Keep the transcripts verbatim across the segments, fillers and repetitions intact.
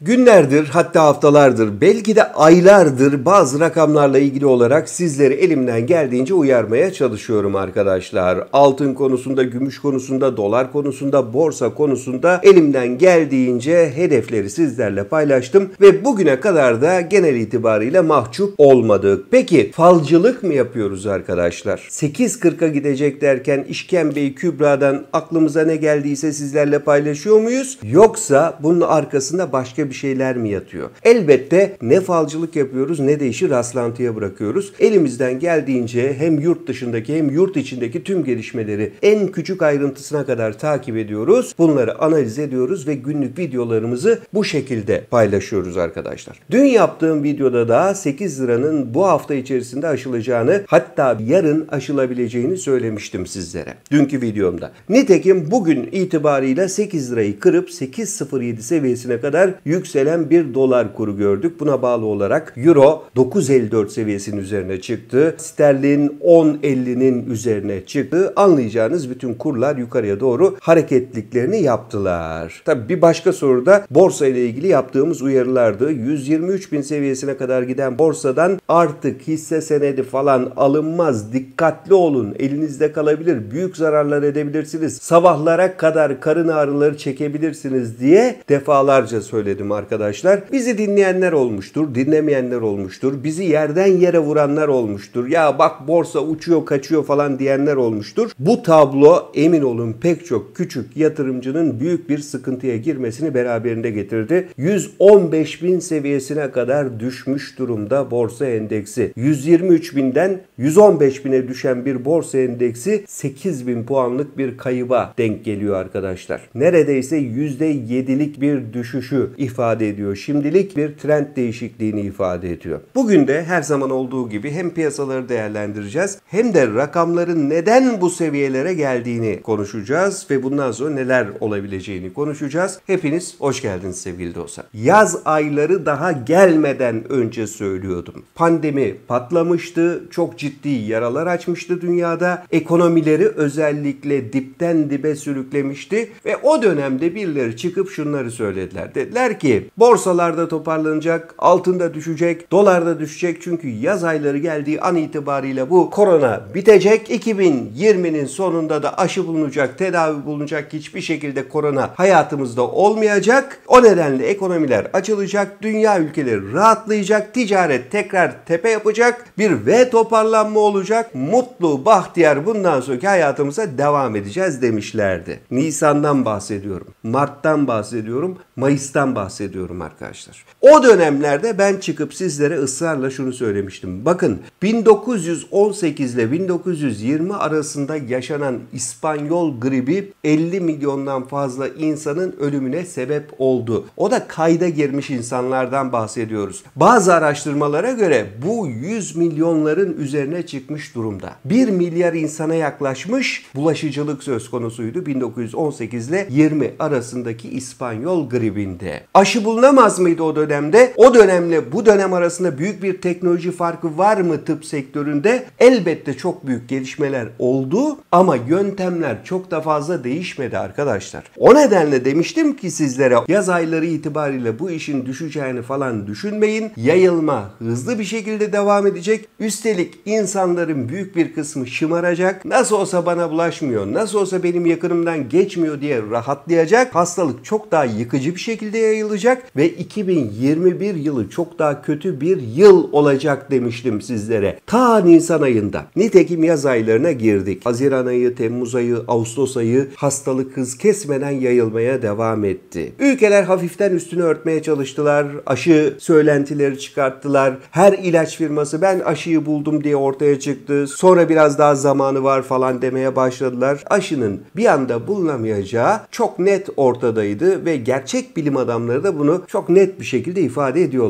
Günlerdir, hatta haftalardır, belki de aylardır bazı rakamlarla ilgili olarak sizleri elimden geldiğince uyarmaya çalışıyorum arkadaşlar. Altın konusunda, gümüş konusunda, dolar konusunda, borsa konusunda elimden geldiğince hedefleri sizlerle paylaştım ve bugüne kadar da genel itibariyle mahcup olmadık. Peki falcılık mı yapıyoruz arkadaşlar? sekiz kırka gidecek derken İşkembe-i Kübra'dan aklımıza ne geldiyse sizlerle paylaşıyor muyuz? Yoksa bunun arkasında başka bir şeyler mi yatıyor? Elbette ne falcılık yapıyoruz ne de işi rastlantıya bırakıyoruz. Elimizden geldiğince hem yurt dışındaki hem yurt içindeki tüm gelişmeleri en küçük ayrıntısına kadar takip ediyoruz. Bunları analiz ediyoruz ve günlük videolarımızı bu şekilde paylaşıyoruz arkadaşlar. Dün yaptığım videoda da sekiz liranın bu hafta içerisinde aşılacağını, hatta yarın aşılabileceğini söylemiştim sizlere. Dünkü videomda. Nitekim bugün itibarıyla sekiz lirayı kırıp sekiz virgül sıfır yedi seviyesine kadar yükselen bir dolar kuru gördük. Buna bağlı olarak Euro dokuz virgül elli dört seviyesinin üzerine çıktı. Sterlin on virgül ellinin üzerine çıktı. Anlayacağınız bütün kurlar yukarıya doğru hareketliklerini yaptılar. Tabii bir başka soru da borsa ile ilgili yaptığımız uyarılardı. yüz yirmi üç bin seviyesine kadar giden borsadan artık hisse senedi falan alınmaz. Dikkatli olun. Elinizde kalabilir. Büyük zararlar edebilirsiniz. Sabahlara kadar karın ağrıları çekebilirsiniz diye defalarca söyledim arkadaşlar. Bizi dinleyenler olmuştur, dinlemeyenler olmuştur. Bizi yerden yere vuranlar olmuştur. Ya bak borsa uçuyor, kaçıyor falan diyenler olmuştur. Bu tablo emin olun pek çok küçük yatırımcının büyük bir sıkıntıya girmesini beraberinde getirdi. yüz on beş bin seviyesine kadar düşmüş durumda borsa endeksi. yüz yirmi üç binden yüz on beş bine düşen bir borsa endeksi sekiz bin puanlık bir kayıba denk geliyor arkadaşlar. Neredeyse yüzde yedilik bir düşüşü ifade ediyor. Şimdilik bir trend değişikliğini ifade ediyor. Bugün de her zaman olduğu gibi hem piyasaları değerlendireceğiz hem de rakamların neden bu seviyelere geldiğini konuşacağız ve bundan sonra neler olabileceğini konuşacağız. Hepiniz hoş geldiniz sevgili dostlar. Yaz ayları daha gelmeden önce söylüyordum. Pandemi patlamıştı, çok ciddi yaralar açmıştı dünyada. Ekonomileri özellikle dipten dibe sürüklemişti ve o dönemde birileri çıkıp şunları söylediler. Dediler ki borsalarda toparlanacak, altında düşecek, dolarda düşecek çünkü yaz ayları geldiği an itibariyle bu korona bitecek. iki bin yirminin sonunda da aşı bulunacak, tedavi bulunacak, hiçbir şekilde korona hayatımızda olmayacak. O nedenle ekonomiler açılacak, dünya ülkeleri rahatlayacak, ticaret tekrar tepe yapacak, bir V toparlanma olacak, mutlu, bahtiyar bundan sonraki hayatımıza devam edeceğiz demişlerdi. Nisan'dan bahsediyorum, Mart'tan bahsediyorum, Mayıs'tan bahsediyorum arkadaşlar. O dönemlerde ben çıkıp sizlere ısrarla şunu söylemiştim. Bakın bin dokuz yüz on sekiz ile bin dokuz yüz yirmi arasında yaşanan İspanyol gribi elli milyondan fazla insanın ölümüne sebep oldu. O da kayda girmiş insanlardan bahsediyoruz. Bazı araştırmalara göre bu yüz milyonların üzerine çıkmış durumda. bir milyar insana yaklaşmış bulaşıcılık söz konusuydu bin dokuz yüz on sekiz ile yirmi arasındaki İspanyol gribinde. Aşı bulunamaz mıydı o dönemde? O dönemle bu dönem arasında büyük bir teknoloji farkı var mı tıp sektöründe? Elbette çok büyük gelişmeler oldu ama yöntemler çok da fazla değişmedi arkadaşlar. O nedenle demiştim ki sizlere yaz ayları itibariyle bu işin düşeceğini falan düşünmeyin. Yayılma hızlı bir şekilde devam edecek. Üstelik insanların büyük bir kısmı şımaracak. Nasıl olsa bana bulaşmıyor, nasıl olsa benim yakınımdan geçmiyor diye rahatlayacak. Hastalık çok daha yıkıcı bir şekilde yayılacak ve iki bin yirmi bir yılı çok daha kötü bir yıl olacak demiştim sizlere. Ta Nisan ayında. Nitekim yaz aylarına girdik. Haziran ayı, Temmuz ayı, Ağustos ayı hastalık hız kesmeden yayılmaya devam etti. Ülkeler hafiften üstünü örtmeye çalıştılar. Aşı söylentileri çıkarttılar. Her ilaç firması ben aşıyı buldum diye ortaya çıktı. Sonra biraz daha zamanı var falan demeye başladılar. Aşının bir anda bulunamayacağı çok net ortadaydı ve gerçek bilim adamları da bunu çok net bir şekilde ifade ediyorlardı.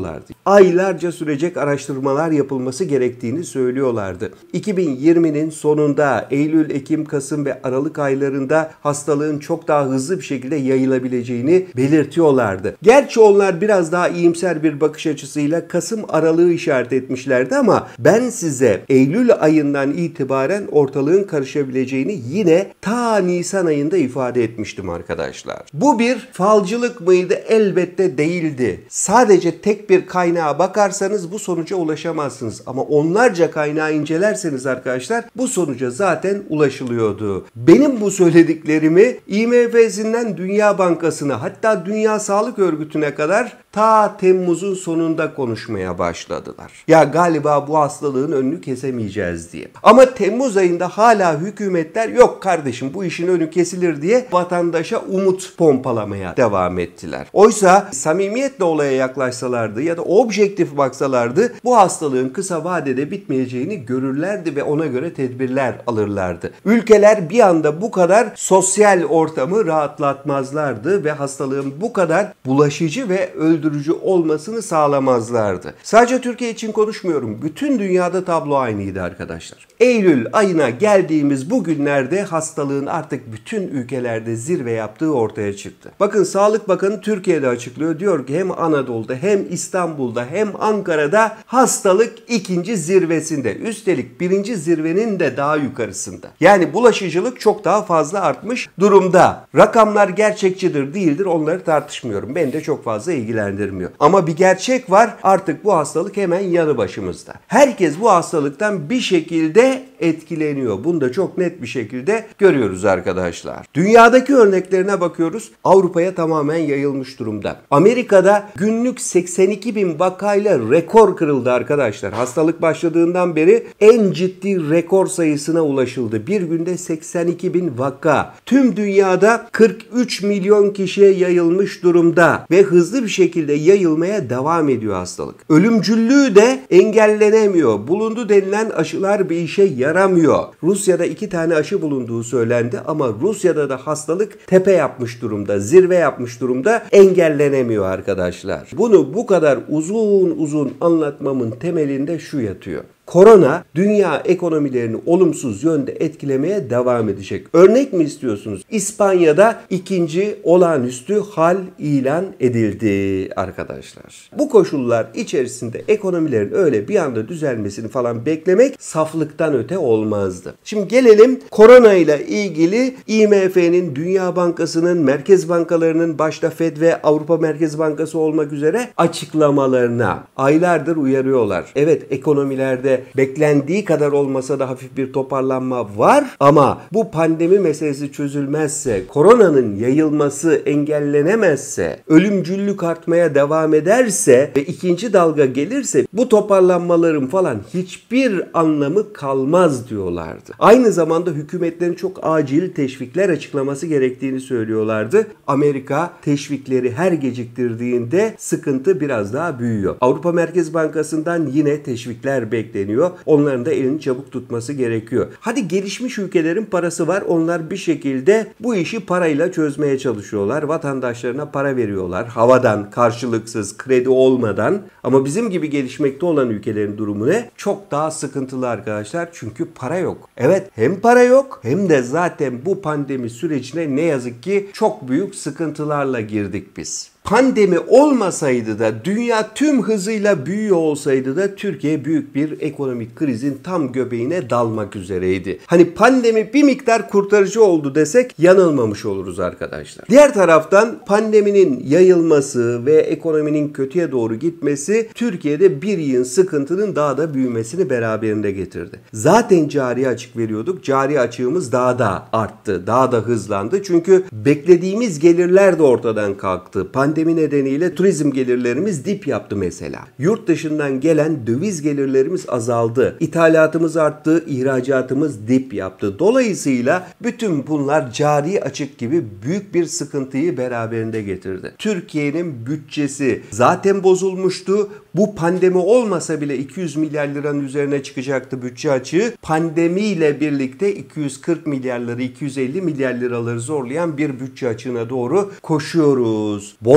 aylarca sürecek araştırmalar yapılması gerektiğini söylüyorlardı. iki bin yirminin sonunda Eylül, Ekim, Kasım ve Aralık aylarında hastalığın çok daha hızlı bir şekilde yayılabileceğini belirtiyorlardı. Gerçi onlar biraz daha iyimser bir bakış açısıyla Kasım aralığı işaret etmişlerdi ama ben size Eylül ayından itibaren ortalığın karışabileceğini yine ta Nisan ayında ifade etmiştim arkadaşlar. Bu bir falcılık mıydı? Elbette değildi. Sadece tek bir kaynağa bakarsanız bu sonuca ulaşamazsınız. Ama onlarca kaynağı incelerseniz arkadaşlar bu sonuca zaten ulaşılıyordu. Benim bu söylediklerimi I M F'sinden Dünya Bankası'na, hatta Dünya Sağlık Örgütü'ne kadar ta Temmuz'un sonunda konuşmaya başladılar. Ya galiba bu hastalığın önünü kesemeyeceğiz diye. Ama Temmuz ayında hala hükümetler yok kardeşim bu işin önü kesilir diye vatandaşa umut pompalamaya devam ettiler. Oysa samimiyetle olaya yaklaşsalardı ya da objektif baksalardı bu hastalığın kısa vadede bitmeyeceğini görürlerdi ve ona göre tedbirler alırlardı. Ülkeler bir anda bu kadar sosyal ortamı rahatlatmazlardı ve hastalığın bu kadar bulaşıcı ve öldürücü olmasını sağlamazlardı. Sadece Türkiye için konuşmuyorum. Bütün dünyada tablo aynıydı arkadaşlar. Eylül ayına geldiğimiz bu günlerde hastalığın artık bütün ülkelerde zirve yaptığı ortaya çıktı. Bakın Sağlık Bakanı Türkiye'de açıklıyor. Diyor ki hem Anadolu'da hem İstanbul'da hem Ankara'da hastalık ikinci zirvesinde. Üstelik birinci zirvenin de daha yukarısında. Yani bulaşıcılık çok daha fazla artmış durumda. Rakamlar gerçekçidir değildir onları tartışmıyorum. Beni de çok fazla ilgilendirmiyor. Ama bir gerçek var, artık bu hastalık hemen yanı başımızda. Herkes bu hastalıktan bir şekilde etkileniyor. Bunu da çok net bir şekilde görüyoruz arkadaşlar. Dünyadaki örneklerine bakıyoruz. Avrupa'ya tamamen yayılmış durumda. Amerika'da günlük seksen iki bin vakayla rekor kırıldı arkadaşlar. Hastalık başladığından beri en ciddi rekor sayısına ulaşıldı. Bir günde seksen iki bin vaka. Tüm dünyada kırk üç milyon kişiye yayılmış durumda ve hızlı bir şekilde yayılmaya devam ediyor hastalık. Ölümcüllüğü de engellenemiyor. Bulundu denilen aşılar bir işe yaramıyor. Rusya'da iki tane aşı bulunduğu söylendi ama Rusya'da da hastalık tepe yapmış durumda, zirve yapmış durumda, engellenemiyor arkadaşlar. Bunu bu kadar uzun uzun anlatmamın temelinde şu yatıyor. Korona dünya ekonomilerini olumsuz yönde etkilemeye devam edecek. Örnek mi istiyorsunuz? İspanya'da ikinci olağanüstü hal ilan edildi arkadaşlar. Bu koşullar içerisinde ekonomilerin öyle bir anda düzelmesini falan beklemek saflıktan öte olmazdı. Şimdi gelelim korona ile ilgili I M F'nin, Dünya Bankası'nın, merkez bankalarının başta Fed ve Avrupa Merkez Bankası olmak üzere açıklamalarına. Aylardır uyarıyorlar. Evet, ekonomilerde beklendiği kadar olmasa da hafif bir toparlanma var ama bu pandemi meselesi çözülmezse, koronanın yayılması engellenemezse, ölümcüllük artmaya devam ederse ve ikinci dalga gelirse bu toparlanmaların falan hiçbir anlamı kalmaz diyorlardı. Aynı zamanda hükümetlerin çok acil teşvikler açıklaması gerektiğini söylüyorlardı. Amerika teşvikleri her geciktirdiğinde sıkıntı biraz daha büyüyor. Avrupa Merkez Bankası'ndan yine teşvikler bekleniyor. Onların da elini çabuk tutması gerekiyor. Hadi gelişmiş ülkelerin parası var. Onlar bir şekilde bu işi parayla çözmeye çalışıyorlar. Vatandaşlarına para veriyorlar. Havadan, karşılıksız, kredi olmadan. Ama bizim gibi gelişmekte olan ülkelerin durumu ne? Çok daha sıkıntılı arkadaşlar. Çünkü para yok. Evet, hem para yok hem de zaten bu pandemi sürecine ne yazık ki çok büyük sıkıntılarla girdik biz. Pandemi olmasaydı da dünya tüm hızıyla büyüyor olsaydı da Türkiye büyük bir ekonomik krizin tam göbeğine dalmak üzereydi. Hani pandemi bir miktar kurtarıcı oldu desek yanılmamış oluruz arkadaşlar. Diğer taraftan pandeminin yayılması ve ekonominin kötüye doğru gitmesi Türkiye'de bir yığın sıkıntının daha da büyümesini beraberinde getirdi. Zaten cari açık veriyorduk. Cari açığımız daha da arttı. Daha da hızlandı. Çünkü beklediğimiz gelirler de ortadan kalktı. Pandemi Pandemi nedeniyle turizm gelirlerimiz dip yaptı mesela. Yurt dışından gelen döviz gelirlerimiz azaldı. İthalatımız arttı, ihracatımız dip yaptı. Dolayısıyla bütün bunlar cari açık gibi büyük bir sıkıntıyı beraberinde getirdi. Türkiye'nin bütçesi zaten bozulmuştu. Bu pandemi olmasa bile iki yüz milyar liranın üzerine çıkacaktı bütçe açığı. Pandemiyle birlikte iki yüz kırk milyarları, iki yüz elli milyar liraları zorlayan bir bütçe açığına doğru koşuyoruz. Borç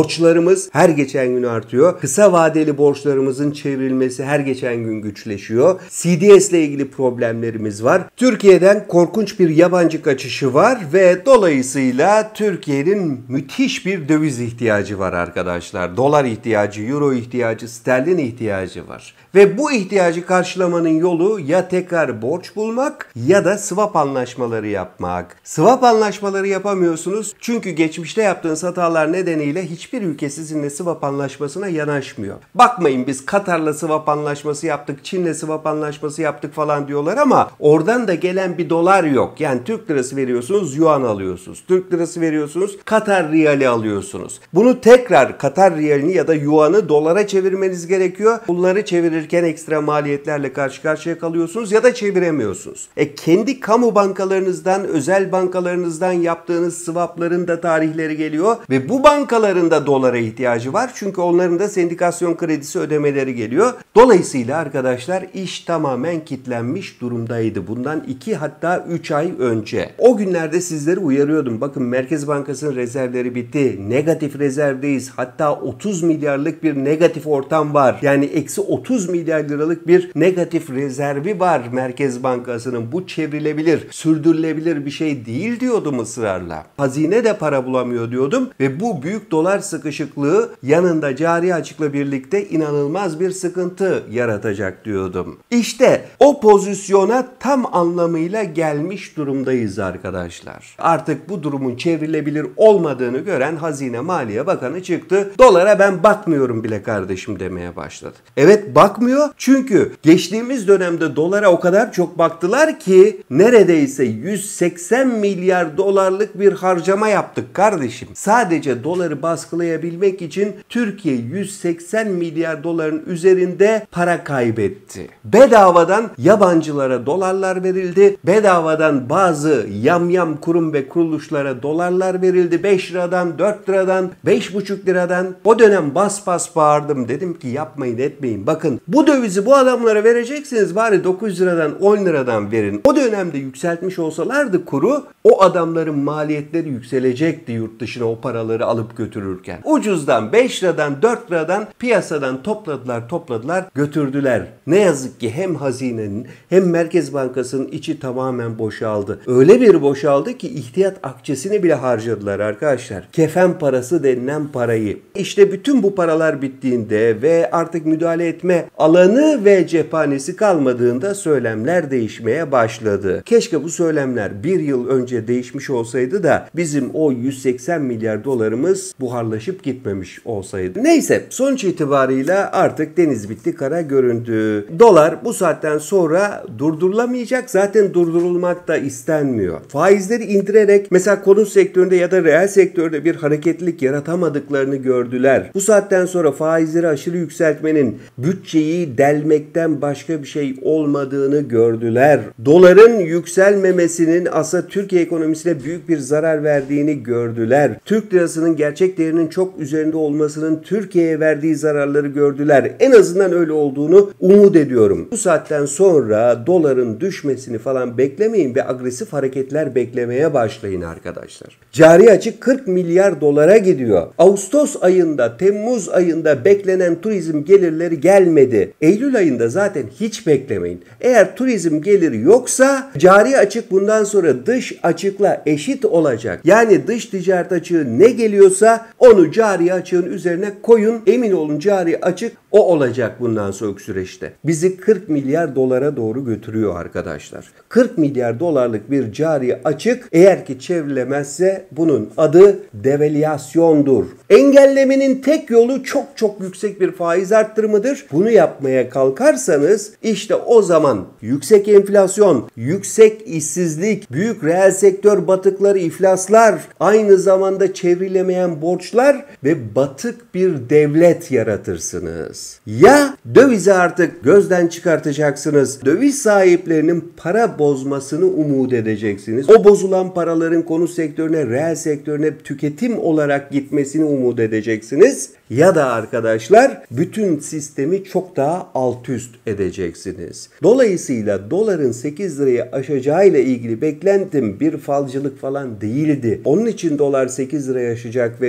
Borçlarımız her geçen gün artıyor. Kısa vadeli borçlarımızın çevrilmesi her geçen gün güçleşiyor. C D S ile ilgili problemlerimiz var. Türkiye'den korkunç bir yabancı kaçışı var ve dolayısıyla Türkiye'nin müthiş bir döviz ihtiyacı var arkadaşlar. Dolar ihtiyacı, euro ihtiyacı, sterlin ihtiyacı var. Ve bu ihtiyacı karşılamanın yolu ya tekrar borç bulmak ya da swap anlaşmaları yapmak. Swap anlaşmaları yapamıyorsunuz çünkü geçmişte yaptığınız hatalar nedeniyle hiçbir ülke sizinle swap anlaşmasına yanaşmıyor. Bakmayın biz Katar'la swap anlaşması yaptık, Çin'le swap anlaşması yaptık falan diyorlar ama oradan da gelen bir dolar yok. Yani Türk lirası veriyorsunuz, yuan alıyorsunuz. Türk lirası veriyorsunuz, Katar riyali alıyorsunuz. Bunu tekrar Katar riyalini ya da yuanı dolara çevirmeniz gerekiyor. Bunları çevirirken ekstra maliyetlerle karşı karşıya kalıyorsunuz ya da çeviremiyorsunuz. E kendi kamu bankalarınızdan, özel bankalarınızdan yaptığınız swapların da tarihleri geliyor ve bu bankaların da dolara ihtiyacı var. Çünkü onların da sendikasyon kredisi ödemeleri geliyor. Dolayısıyla arkadaşlar iş tamamen kilitlenmiş durumdaydı. Bundan iki hatta üç ay önce. O günlerde sizleri uyarıyordum. Bakın Merkez Bankası'nın rezervleri bitti. Negatif rezervdeyiz. Hatta otuz milyarlık bir negatif ortam var. Yani eksi otuz milyar liralık bir negatif rezervi var Merkez Bankası'nın. Bu çevrilebilir, sürdürülebilir bir şey değil diyordum ısrarla. Hazine de para bulamıyor diyordum ve bu büyük dolar sıkışıklığı yanında cari açıkla birlikte inanılmaz bir sıkıntı yaratacak diyordum. İşte o pozisyona tam anlamıyla gelmiş durumdayız arkadaşlar. Artık bu durumun çevrilebilir olmadığını gören Hazine Maliye Bakanı çıktı. Dolara ben bakmıyorum bile kardeşim demeye başladı. Evet bakmıyor çünkü geçtiğimiz dönemde dolara o kadar çok baktılar ki neredeyse yüz seksen milyar dolarlık bir harcama yaptık kardeşim. Sadece doları baskılayabilmek için Türkiye yüz seksen milyar doların üzerinde para kaybetti. Bedavadan yabancılara dolarlar verildi. Bedavadan bazı yamyam kurum ve kuruluşlara dolarlar verildi. beş liradan, dört liradan, beş buçuk liradan. O dönem bas bas bağırdım. Dedim ki yapmayın etmeyin. Bakın bu dövizi bu adamlara vereceksiniz. Bari dokuz yüz liradan, on liradan verin. O dönemde yükseltmiş olsalardı kuru o adamların maliyetleri yükselecekti yurt dışına o paraları alıp götürürken. Ucuzdan beş liradan, dört liradan piyasadan topladılar, topladılar, götürdüler. Ne yazık ki hem hazinenin hem Merkez Bankası'nın içi tamamen boşaldı. Öyle bir boşaldı ki ihtiyat akçesini bile harcadılar arkadaşlar. Kefen parası denilen parayı. İşte bütün bu paralar bittiğinde ve artık müdahale etme alanı ve cephanesi kalmadığında söylemler değişmeye başladı. Keşke bu söylemler bir yıl önce değişmiş olsaydı da bizim o yüz seksen milyar dolarımız buharlaşıp gitmemiş olsaydı. Neyse sonuç itibarıyla artık deniz bitti, kara göründü. Dolar bu saatten sonra durdurulamayacak. Zaten durdurulmak da istenmiyor. Faizleri indirerek mesela konut sektöründe ya da reel sektörde bir hareketlilik yaratamadıklarını gördüler. Bu saatten sonra faizleri aşırı yükseltmenin bütçeyi delmekten başka bir şey olmadığını gördüler. Doların yükselmemesinin aslında Türkiye ekonomisine büyük bir zarar verdiğini gördüler. Türk lirasının gerçek değerinin çok üzerinde olmasının Türkiye'ye verdiği zararları gördüler. En azından öyle olduğunu umut ediyorum. Bu saatten sonra doların düşmesini falan beklemeyin ve agresif hareketler beklemeye başlayın arkadaşlar. Cari açık kırk milyar dolara gidiyor. Ağustos ayında, Temmuz ayında beklenen turizm gelirleri gelmedi. Eylül ayında zaten hiç beklemeyin. Eğer turizm geliri yoksa cari açık bundan sonra dış açıkla eşit olacak. Yani dış ticaret açığı ne geliyorsa onu cari açığın üzerine koyun. Emin olun cari açık o olacak bundan sonraki süreçte. Bizi kırk milyar dolara doğru götürüyor arkadaşlar. kırk milyar dolarlık bir cari açık eğer ki çevrilemezse bunun adı devalüasyondur. Engellemenin tek yolu çok çok yüksek bir faiz arttırımıdır. Bunu yapmaya kalkarsanız işte o zaman yüksek enflasyon, yüksek işsizlik, büyük reel sektör batıkları, iflaslar, aynı zamanda çevrilemeyen borçlar ve batık bir devlet yaratırsınız. Ya dövizi artık gözden çıkartacaksınız. Döviz sahiplerinin para bozmasını umut edeceksiniz. O bozulan paraların konut sektörüne, reel sektörüne tüketim olarak gitmesini umut edeceksiniz. Ya da arkadaşlar bütün sistemi çok daha alt üst edeceksiniz. Dolayısıyla doların sekiz lirayı aşacağıyla ilgili beklentim bir falcılık falan değildi. Onun için dolar sekiz lirayı aşacak ve hızlı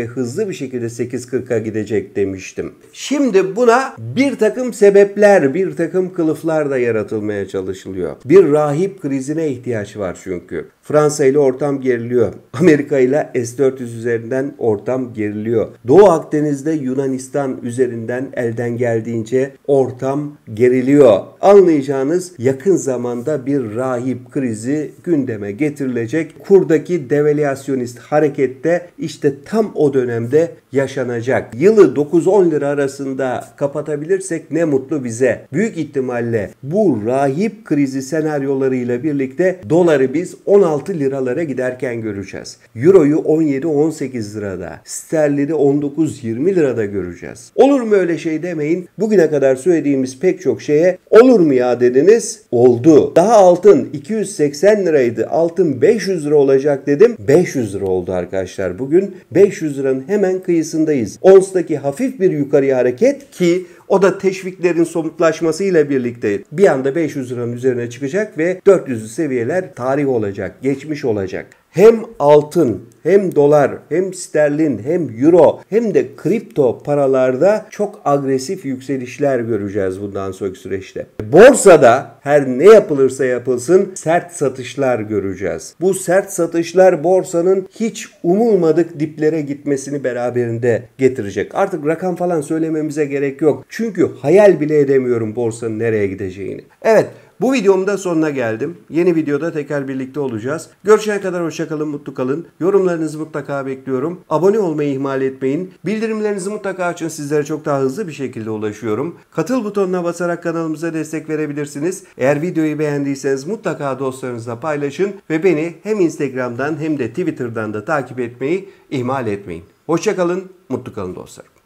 hızlı bir şekilde sekiz kırka gidecek demiştim. Şimdi buna bir takım sebepler, bir takım kılıflar da yaratılmaya çalışılıyor. Bir rahip krizine ihtiyaç var çünkü. Fransa ile ortam geriliyor. Amerika ile S dört yüz üzerinden ortam geriliyor. Doğu Akdeniz'de Yunanistan üzerinden elden geldiğince ortam geriliyor. Anlayacağınız yakın zamanda bir rahip krizi gündeme getirilecek. Kurdaki devalüasyonist harekette işte tam o dönemde yaşanacak. Yılı dokuz on lira arasında kapatabilirsek ne mutlu bize. Büyük ihtimalle bu rahip krizi senaryolarıyla birlikte doları biz on altı liralara giderken göreceğiz. Euro'yu on yedi on sekiz lirada, sterlini on dokuz yirmi lirada göreceğiz. Olur mu öyle şey demeyin. Bugüne kadar söylediğimiz pek çok şeye olur mu ya dediniz? Oldu. Daha altın iki yüz seksen liraydı. Altın beş yüz lira olacak dedim. beş yüz lira oldu arkadaşlar. Bugün beş yüz liranın hemen kıyısındayız. Ons'taki hafif bir yukarıya hareket ki o da teşviklerin somutlaşmasıyla birlikte bir anda beş yüz liranın üzerine çıkacak ve dört yüzlü seviyeler tarih olacak, geçmiş olacak. Hem altın, hem dolar, hem sterlin, hem euro, hem de kripto paralarda çok agresif yükselişler göreceğiz bundan sonraki süreçte. Borsada her ne yapılırsa yapılsın sert satışlar göreceğiz. Bu sert satışlar borsanın hiç umulmadık diplere gitmesini beraberinde getirecek. Artık rakam falan söylememize gerek yok. Çünkü hayal bile edemiyorum borsanın nereye gideceğini. Evet. Bu videomun da sonuna geldim. Yeni videoda tekrar birlikte olacağız. Görüşene kadar hoşça kalın, mutlu kalın. Yorumlarınızı mutlaka bekliyorum. Abone olmayı ihmal etmeyin. Bildirimlerinizi mutlaka açın. Sizlere çok daha hızlı bir şekilde ulaşıyorum. Katıl butonuna basarak kanalımıza destek verebilirsiniz. Eğer videoyu beğendiyseniz mutlaka dostlarınızla paylaşın ve beni hem Instagram'dan hem de Twitter'dan da takip etmeyi ihmal etmeyin. Hoşça kalın, mutlu kalın dostlarım.